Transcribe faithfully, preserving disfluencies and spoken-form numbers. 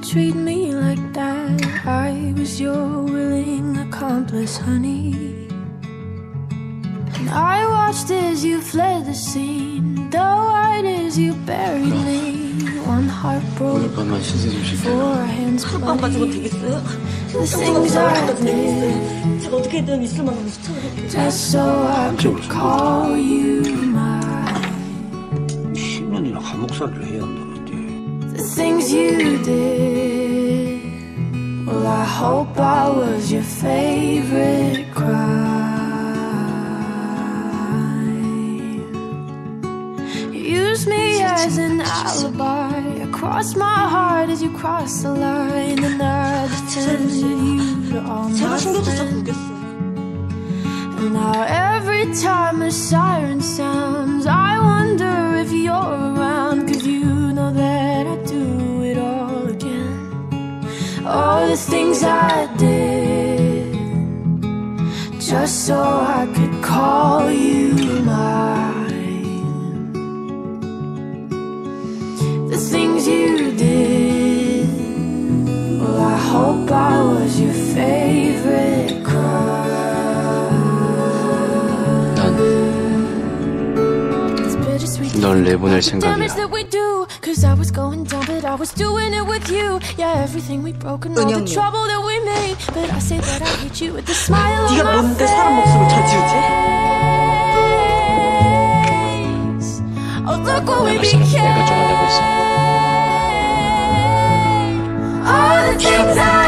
treat me like that. I was your willing accomplice, honey. And I watched as you fled the scene, though white as you buried me. One heart broke, four hands bloody. The things I did, just so I could call you mine. 십 년이나 감옥 살이를 해야 한다 그랬지. The things you did, well, I hope I was your favorite crime. Use me as an alibi. I crossed my heart as you crossed the line, and I defended you to all my friends. And now every time a siren sounds, I wonder if you're around, 'cause you know that I do it all again. All the things I did, just so I could call you mine. The things you did, well, I hope I was your favorite crime. 널 내보낼 생각이야. Cause I was going down, but I was doing it with you. Yeah, everything we broke and all the trouble that we made. But I say that I hate you with the smile on my face. 네가 뭔데 사람 목숨을 다 지우지? Oh, look what we 내가 became. 좋아한다고 했어. All the things I